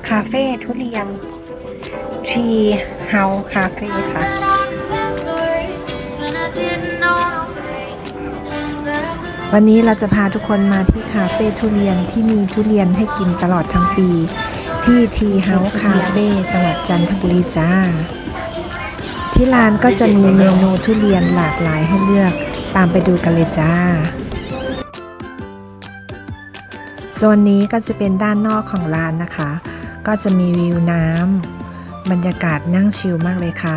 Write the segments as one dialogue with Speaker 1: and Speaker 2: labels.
Speaker 1: คาเฟ่ทุเรียนทีเฮาคาเฟ่ค่ะวันนี้เราจะพาทุกคนมาที่คาเฟ่ทุเรียนที่มีทุเรียนให้กินตลอดทั้งปีที่ทีเฮาคาเฟ่จังหวัดจันทบุรีจ้าที่ร้านก็จะมีเมนูทุเรียนหลากหลายให้เลือกตามไปดูกันเลยจ้าโซนนี้ก็จะเป็นด้านนอกของร้านนะคะก็จะมีวิวน้ำบรรยากาศนั่งชิลมากเลยค่ะ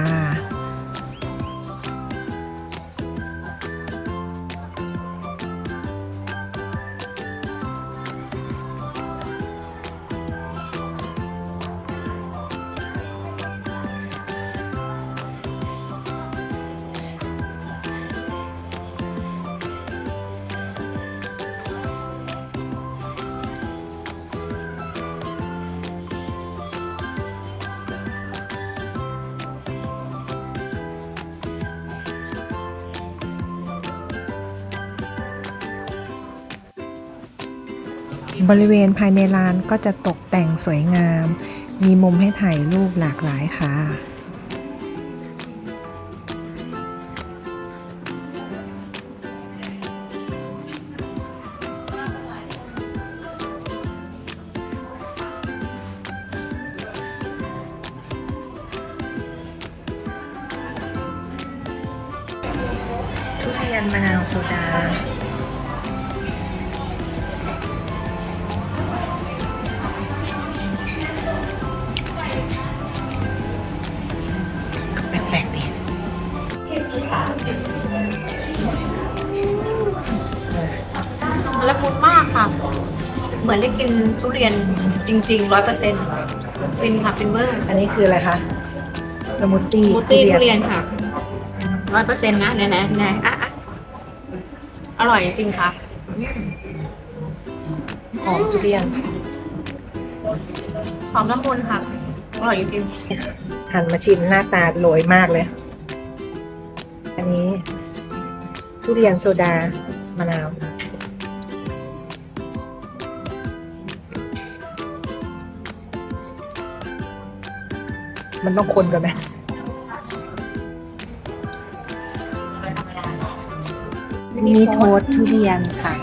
Speaker 1: บริเวณภายในร้านก็จะตกแต่งสวยงามมีมุมให้ถ่ายรูปหลากหลายค่ะทุเรียนมะนาวโซดาแปลกๆดิ
Speaker 2: ละมุนมากค่ะเหมือนได้กินทุเรียนจริงๆ 100%ฟินค่ะฟินเวอร์
Speaker 1: อันนี้คืออะไรคะสมูทตี้
Speaker 2: ทุเรียนค่ะ 100%นะแน่อ่ะอร่อยจริงค่ะ
Speaker 1: หอมทุเรียน
Speaker 2: หอมละมุนค่ะอร่อยจริง
Speaker 1: หันมาชิมหน้าตาโรยมากเลยอันนี้ทุเรียนโซดามะนาวมันต้องคนกันไหมมีโทสต์ทุเรียนค่ะ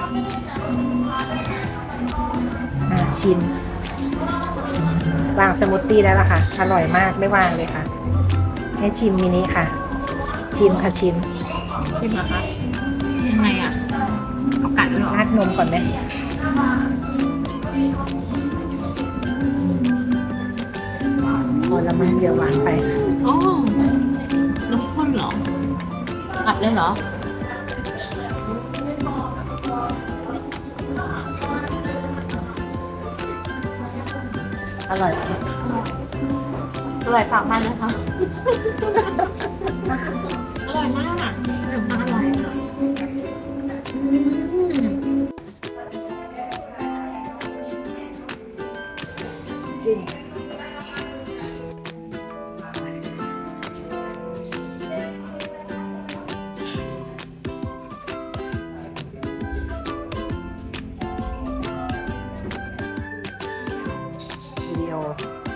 Speaker 1: ชิมวางสมูทตี้แล้วล่ะค่ะอร่อยมากไม่วางเลยค่ะให้ชิมมินิค่ะชิมค่ะชิม
Speaker 2: เหรอคะยังไงอ่ะเอากัดเลยเหรอ
Speaker 1: ราดนมก่อนไหมพอละมั้งเดี๋ยวหวานไป
Speaker 2: อ๋อน้ำข้นเหรอกัดเลยเหรอ
Speaker 1: อร่อย
Speaker 2: ฝากมันนะคะอร่อยมากอร่อย
Speaker 1: จริงวิดีโอ